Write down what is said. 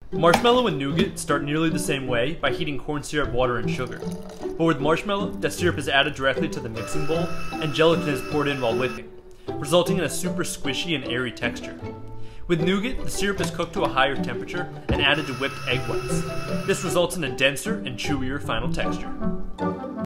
Marshmallow and nougat start nearly the same way by heating corn syrup, water, and sugar. But with marshmallow, the syrup is added directly to the mixing bowl, and gelatin is poured in while whipping, resulting in a super squishy and airy texture. With nougat, the syrup is cooked to a higher temperature and added to whipped egg whites. This results in a denser and chewier final texture.